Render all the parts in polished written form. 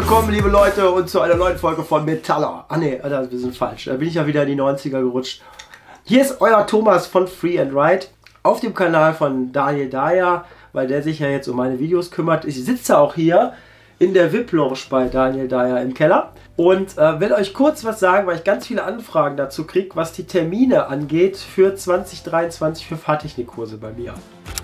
willkommen, liebe Leute, und zu einer neuen Folge von Metaller. Ah ne, wir sind falsch. Da bin ich ja wieder in die 90er gerutscht. Hier ist euer Thomas von Free and Ride auf dem Kanal von Daniel Dyer, weil der sich ja jetzt um meine Videos kümmert. Ich sitze auch hier in der VIP-Lounge bei Daniel Dyer im Keller und will euch kurz was sagen, weil ich ganz viele Anfragen dazu kriege, was die Termine angeht für 2023 für Fahrtechnikkurse bei mir.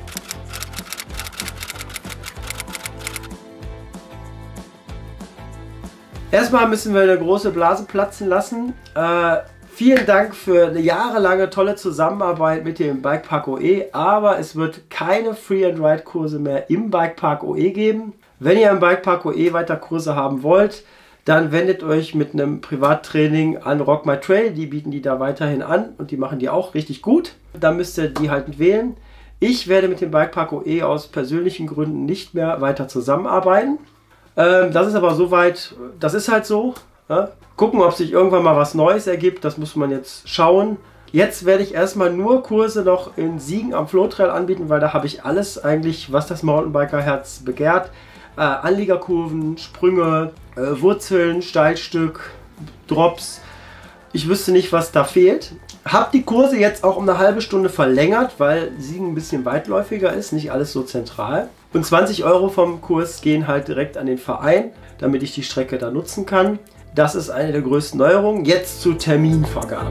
Erstmal müssen wir eine große Blase platzen lassen. Vielen Dank für eine jahrelange tolle Zusammenarbeit mit dem Bikepark OE, aber es wird keine Free and Ride Kurse mehr im Bikepark OE geben. Wenn ihr im Bikepark OE weiter Kurse haben wollt, dann wendet euch mit einem Privattraining an Rock My Trail. Die bieten die da weiterhin an und die machen die auch richtig gut. Da müsst ihr die halt wählen. Ich werde mit dem Bikepark OE aus persönlichen Gründen nicht mehr weiter zusammenarbeiten. Das ist aber soweit, das ist halt so. Ja? Gucken, ob sich irgendwann mal was Neues ergibt, das muss man jetzt schauen. Jetzt werde ich erstmal nur Kurse noch in Siegen am Flotrail anbieten, weil da habe ich alles eigentlich, was das Mountainbiker-Herz begehrt. Anliegerkurven, Sprünge, Wurzeln, Steilstück, Drops. Ich wüsste nicht, was da fehlt. Habe die Kurse jetzt auch um eine halbe Stunde verlängert, weil Siegen ein bisschen weitläufiger ist, nicht alles so zentral. Und 20 € vom Kurs gehen halt direkt an den Verein, damit ich die Strecke da nutzen kann. Das ist eine der größten Neuerungen. Jetzt zur Terminvergabe.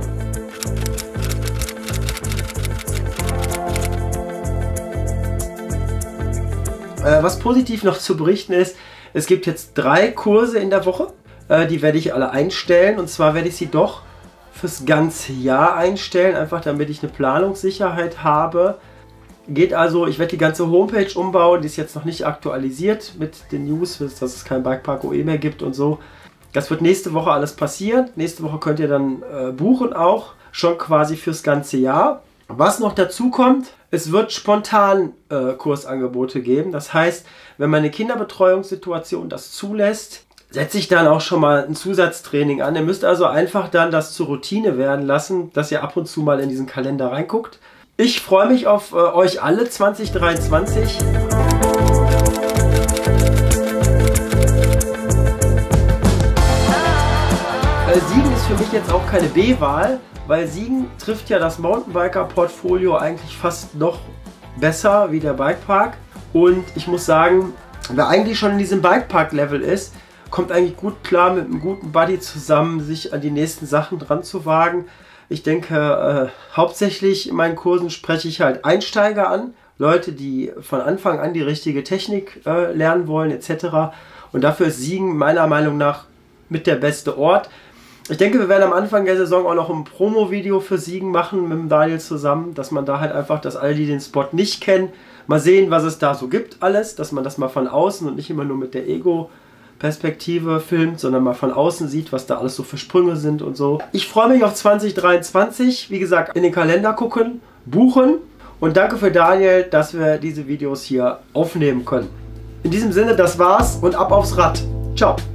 Was positiv noch zu berichten ist, es gibt jetzt 3 Kurse in der Woche. Die werde ich alle einstellen, und zwar werde ich sie doch fürs ganze Jahr einstellen, einfach damit ich eine Planungssicherheit habe. Geht also, ich werde die ganze Homepage umbauen, die ist jetzt noch nicht aktualisiert mit den News, dass es kein Bikepark OE mehr gibt und so. Das wird nächste Woche alles passieren. Nächste Woche könnt ihr dann buchen auch, schon quasi fürs ganze Jahr. Was noch dazu kommt, es wird spontan Kursangebote geben. Das heißt, wenn meine Kinderbetreuungssituation das zulässt, setze ich dann auch schon mal ein Zusatztraining an. Ihr müsst also einfach dann das zur Routine werden lassen, dass ihr ab und zu mal in diesen Kalender reinguckt. Ich freue mich auf euch alle 2023. Siegen ist für mich jetzt auch keine B-Wahl, weil Siegen trifft ja das Mountainbiker-Portfolio eigentlich fast noch besser wie der Bikepark. Und ich muss sagen, wer eigentlich schon in diesem Bikepark-Level ist, kommt eigentlich gut klar mit einem guten Buddy zusammen, sich an die nächsten Sachen dran zu wagen. Ich denke, hauptsächlich in meinen Kursen spreche ich halt Einsteiger an, Leute, die von Anfang an die richtige Technik lernen wollen etc. Und dafür ist Siegen meiner Meinung nach mit der beste Ort. Ich denke, wir werden am Anfang der Saison auch noch ein Promo-Video für Siegen machen mit dem Daniel zusammen, dass man da halt einfach, dass alle, die den Spot nicht kennen, mal sehen, was es da so gibt alles, dass man das mal von außen und nicht immer nur mit der Ego-Perspektive filmt, sondern mal von außen sieht, was da alles so für Sprünge sind und so. Ich freue mich auf 2023, wie gesagt, in den Kalender gucken, buchen, und danke für Daniel, dass wir diese Videos hier aufnehmen können. In diesem Sinne, das war's und ab aufs Rad. Ciao.